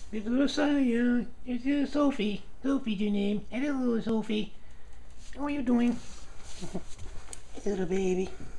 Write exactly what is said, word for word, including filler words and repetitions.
There's a little Saya. There's little Sophie. Sophie's your name. Hello, little Sophie. How are you doing? Little baby.